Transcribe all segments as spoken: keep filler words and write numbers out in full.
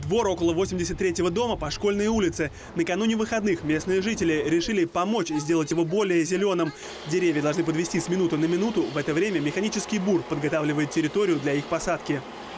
Двор около восемьдесят третьего дома по Школьной улице. Накануне выходных местные жители решили помочь сделать его более зеленым. Деревья должны подвести с минуты на минуту. В это время механический бур подготавливает территорию для их посадки.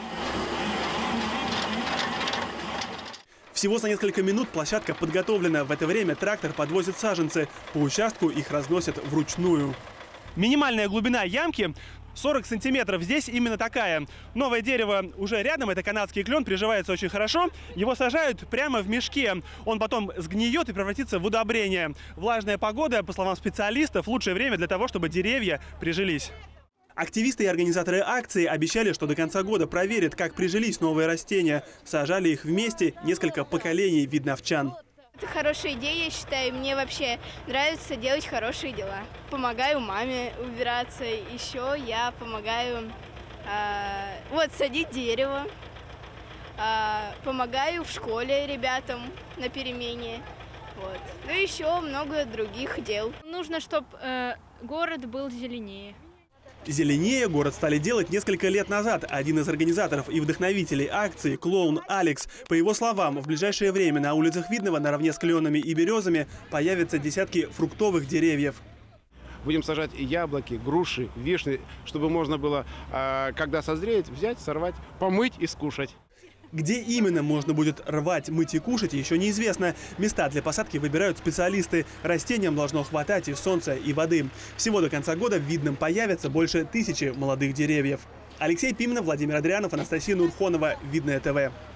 Всего за несколько минут площадка подготовлена. В это время трактор подвозит саженцы. По участку их разносят вручную. Минимальная глубина ямки сорок сантиметров. Здесь именно такая. Новое дерево уже рядом, это канадский клен, приживается очень хорошо. Его сажают прямо в мешке. Он потом сгниет и превратится в удобрение. Влажная погода, по словам специалистов, лучшее время для того, чтобы деревья прижились. Активисты и организаторы акции обещали, что до конца года проверят, как прижились новые растения. Сажали их вместе несколько поколений видновчан. Это хорошая идея, я считаю. Мне вообще нравится делать хорошие дела. Помогаю маме убираться. Еще я помогаю э, вот, садить дерево. Э, помогаю в школе ребятам на перемене. Вот. Ну и еще много других дел. Нужно, чтобы э, город был зеленее. Зеленее город стали делать несколько лет назад. Один из организаторов и вдохновителей акции, клоун Алекс. По его словам, в ближайшее время на улицах Видного наравне с кленами и березами появятся десятки фруктовых деревьев. Будем сажать яблоки, груши, вишни, чтобы можно было, когда созреет, взять, сорвать, помыть и скушать. Где именно можно будет рвать, мыть и кушать, еще неизвестно. Места для посадки выбирают специалисты. Растениям должно хватать и солнца, и воды. Всего до конца года в Видном появится больше тысячи молодых деревьев. Алексей Пименов, Владимир Адрианов, Анастасия Нурхонова. Видное ТВ.